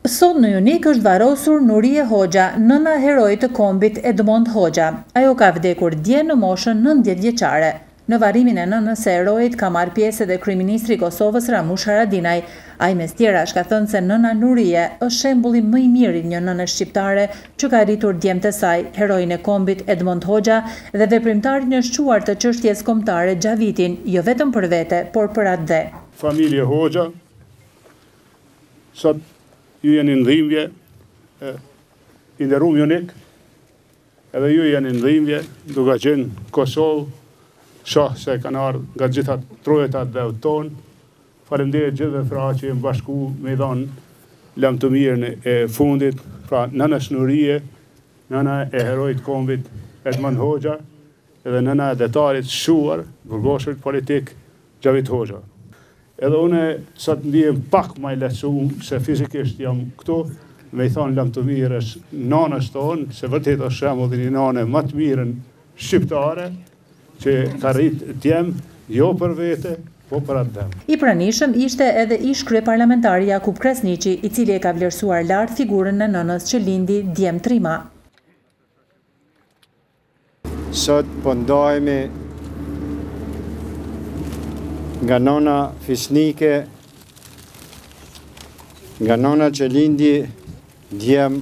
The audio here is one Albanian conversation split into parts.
Sot në Junik është varrosur Nurie Hoxha, nëna heroit të kombit Edmond Hoxha. Ajo ka vdekur dje në moshën 90 vjeçare. Në varrimin e nënës së heroit ka marrë pjesë edhe kryeministri i Kosovës Ramush Haradinaj. Ai mes tjerash ka thënë se nëna Nurie është shembulli më i mirë i një nëne shqiptare që ka rritur djemtë e saj, heroin e kombit Edmond Hoxha dhe veprimtarin e shquar të çështjes kombëtare Xhavitin, jo vetëm për vete, por për atë dhe. Familje Hoxha, sot ju jeni në dhimbje, i nderuar Junik, edhe ju jeni në dhimbje, duke qenë Kosovë, shoh se kanë ardhur nga gjitha trojetat dhe tonë. Faleminderit gjithëve pra që jemi bashku me i dhanë lam të mirën e fundit, pra nënës Nurie, nëna e heroit kombit Edmond Hoxha, edhe nëna e detarit shuar, burgoshërit politik Xhavit Hoxha. Edhe une sot ndihem pak më i lehtësuar se fizikisht jam këtu, me i thonë lam të mirës nanës tonë, se vërtet është shembull një nane më të mirën shqiptare, që ka rritë djem, jo për vete, po për atë djem. I pranishëm ishte edhe ish kryeparlamentari Jakub Krasniqi, i cili e ka vlerësuar lart figurën e nënës që lindi djem trima. Sot po ndajemi nga nëna fisnike, nga nëna që lindi djem,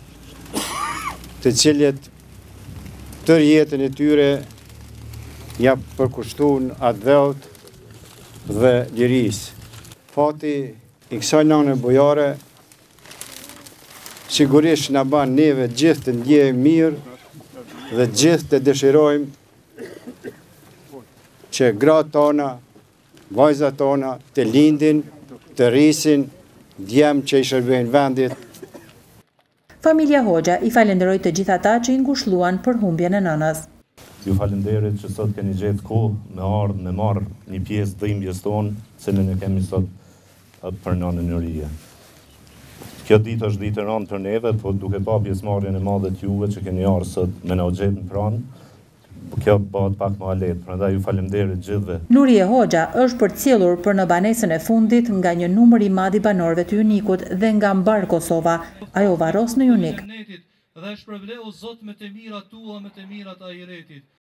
të cilët tër jetën e tyre ja përkushtun atë dheut dhe lirisë. Fati i kësaj nëne bujare sigurisht na ban neve gjithë të ndjejmë mirë dhe gjithë të dëshirojmë që gratë tona, vajzat tona të lindin, të rrisin djem që i shërbejnë vendit. Familja Hoxha i falenderoi të gjithë ata që i ngushëlluan për humbjen e nënës. Ju falenderit që sot keni gjetë kohë me ardhë me marrë një pjesë dhimbjes tonë, cilën e kemi sot për nënën Nurie. Kjo ditë është ditë e rëndë për neve, po duke pa pjesëmarrjen e madhe të juve që keni ardhur sot me na u gjetë në pranë, kjo bëhet pak më lehtë, prandaj ju falenderit gjithëve. Nurie Hoxha është përcjellur për në banesën e fundit nga një numër i madh i banorëve të Junikut dhe nga mbar Kosova. Ajo varros në Junik. Dhe shpërbleu Zot me të mirat tua, me të mirat ahiretit.